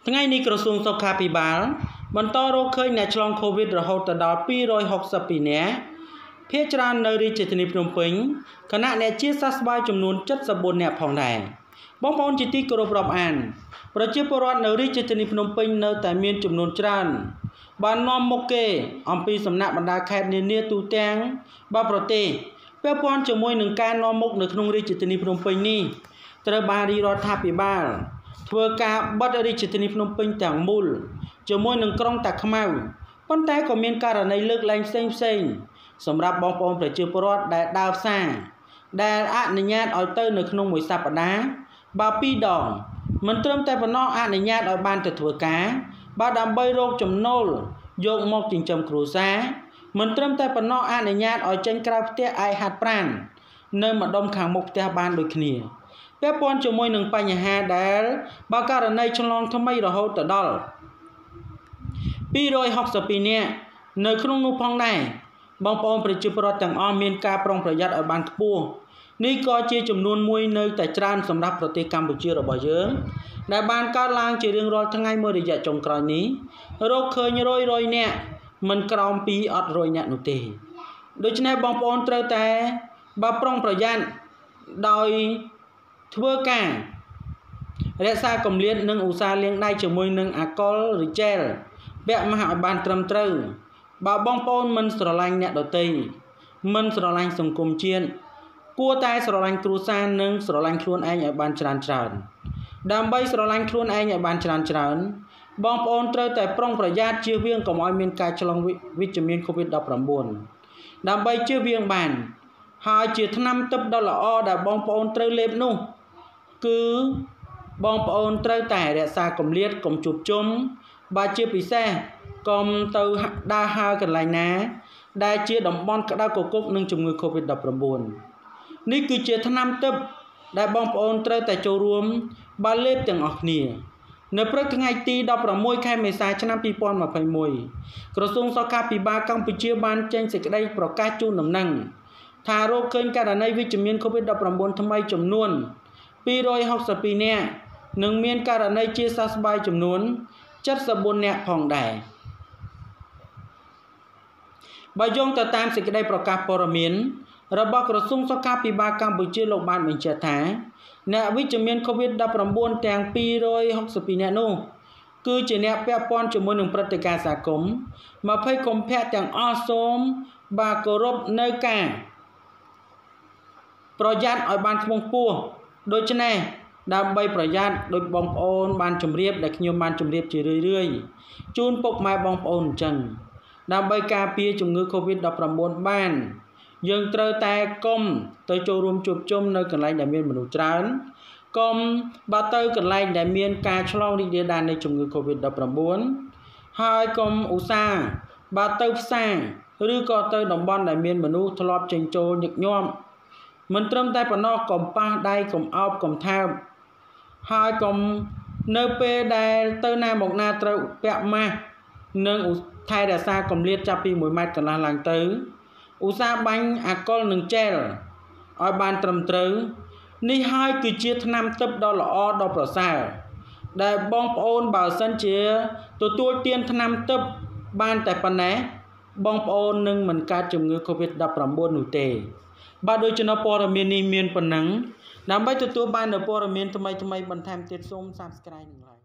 ថ្ងៃនេះក្រសួងសុខាភិបាលបន្តរកឃើញអ្នកឆ្លងកូវីដរហូតដល់262នាក់ភាគច្រើននៅរាជធានីភ្នំពេញខណៈអ្នកជាសះស្បើយចំនួន74នាក់ផងដែរបងប្អូនជាទីគោរពរាប់អានប្រជាពលរដ្ឋនៅរាជធានីភ្នំពេញនៅតែមានចំនួនច្រើនបាននាំមុខគេអំពីសំណាក់បណ្ដាខេត្តនានាទូទាំងប្រទេសពាក់ព័ន្ធជាមួយនឹងការនាំមុខនៅក្នុងរាជធានីភ្នំពេញនេះត្រូវបានរាជរដ្ឋាភិបាលធ្វើការបិទរាជធានីភ្នំពេញទាំងមូលជាមួយនឹងក្រុងតាខ្មៅប៉ុន្តែក៏មានករណីលើកលែងផ្សេងសម្រាប់បងប្អូនប្រជាពលរដ្ឋដែលដើរផ្សារដែលអនុញ្ញាតឲ្យទៅនៅក្នុងមួយសប្តាហ៍2ដងមិនត្រឹមតែប៉ុណ្ណោះអនុញ្ញាតឲ្យបានទៅធ្វើការដើម្បីរកចំណូលយកមកចិញ្ចឹមគ្រួសារមិនត្រឹមតែប៉ុណ្ណោះអនុញ្ញាតឲ្យចេញក្រៅផ្ទះឯកហាត់ប្រាណនៅម្ដុំខាងមុខផ្ទះបានដូចគ្នាពាក់ព័ន្ធជាមួយនឹងបញ្ហាដែលករណីឆ្លងថ្មីរហូតដល់262នាក់នៅក្នុងនោះផងដែរបងប្អូនប្រជាពលរដ្ឋទាំងអស់មានការប្រុងប្រយ័ត្នឲ្យបានខ្ពស់នេះក៏ជាចំនួនមួយនៅតែច្រើនសម្រាប់ប្រទេសកម្ពុជារបស់យើងដែលបានកើតឡើងជារៀងរាល់ថ្ងៃមួយរយៈចុងក្រោយនេះរកឃើញរយនាក់មិនក្រោមពីអត់100នាក់នោះទេដូច្នេះបងប្អូនត្រូវតែប្រុងប្រយ័ត្នដោយធ្វើការរក្សាគម្លាតនិងឧស្សាហ៍លាងដៃជាមួយនឹងអាល់កុលឬជែលពាក់ម៉ាស់ឲ្យបានត្រឹមត្រូវបើបងប្អូនមិនស្រឡាញ់អ្នកដទៃមិនស្រឡាញ់សង្គមជាតិគួរតែស្រឡាញ់គ្រួសារនិងស្រឡាញ់ខ្លួនឯងឲ្យបានច្រើនដើម្បីស្រឡាញ់ខ្លួនឯងឲ្យបានច្រើនបងប្អូនត្រូវតែប្រុងប្រយ័ត្នជៀសវាងកុំឲ្យមានការឆ្លងវិជ្ជមាន COVID-19 ដើម្បីជៀសវាងបានហើយជាថ្នាំទិព្វដ៏ល្អដែលបងប្អូនត្រូវលេបនោះគឺបងប្អូនត្រូវតែរក្សាគម្លាតកុំជួបជុំបើជាពិសេសកុំទៅដើរហើរកន្លែងណាដែលជាតំបន់ក្តៅគគុកនឹងជំងឺ COVID-19 នេះគឺជាថ្នាំទិព្វដែលបងប្អូនត្រូវតែចូលរួមបើលេបទាំងអស់គ្នានៅព្រឹកថ្ងៃទី16ខែមេសាឆ្នាំ2021ក្រសួងសុខាភិបាលកម្ពុជាបានចេញសេចក្តីប្រកាសជូនដំណឹងថារកឃើញករណីវិជ្ជមាន COVID-19 ថ្មីចំនួន262នាក់និងមានករណីជាសះស្បើយចំនួន74នាក់ផងដែរបើយោងទៅតាមសេចក្តីប្រកាសព័ត៌មានរបស់ក្រសួងសុខាភិបាលកម្ពុជាលោកបានបញ្ជាក់ថាអ្នកវិជ្ជមាន COVID-19 ទាំង262នាក់នោះគឺជាអ្នកពាក់ព័ន្ធជាមួយនឹងព្រឹត្តិការណ៍សាគម20កុម្ភៈទាំងអស់សូមគោរពនៅការប្រយ័ត្នឲ្យបានខ្ពង់ខ្ពស់ដូច្នេះដើម្បីប្រយ័ត្នដោយបងប្អូនបានជម្រាបដែលខ្ញុំបានជម្រាបជារឿយជូនពុកម៉ែបងប្អូនអញ្ចឹងដើម្បីការពារជំងឺ COVID-19 បានយើងត្រូវតែកុំទៅចូលរួមជួបជុំនៅកន្លែងដែលមានមនុស្សច្រើនកុំបើទៅកន្លែងដែលមានការឆ្លងរីករាលដាលនៃជំងឺ COVID-19 ហើយកុំឧស្សាហ៍បើទៅផ្សារឬក៏ទៅតំបន់ដែលមានមនុស្សធ្លាប់ចេញចូលញឹកញាប់មិនត្រឹមតែប៉ុណ្ណោះកុំប៉ះដៃកុំអោបកុំថើបហើយកុំនៅពេលដែលទៅណាមកណាត្រូវពាក់ម៉ាស់និងថែរក្សាគម្លាតចាប់ពី1ម៉ែត្រកន្លះឡើងទៅឧស្សាហ៍បាញ់អាល់កុលនិងជែលឲ្យបានត្រឹមត្រូវនេះហើយគឺជាថ្នាំទិព្វដ៏ល្អដ៏ប្រសើរដែលបងប្អូនបើសិនជាទទួលទានថ្នាំទិព្វបានតែប៉ុណ្ណេះបងប្អូននឹងមិនកើតជំងឺ COVID-19 នោះទេបាទដូច្នេះព័ត៌មាននេះមានប៉ុណ្ណឹងដើម្បីទទួលបាននូវព័ត៌មានថ្មីបន្ថែមទៀតសូម Subscribe នឹង Like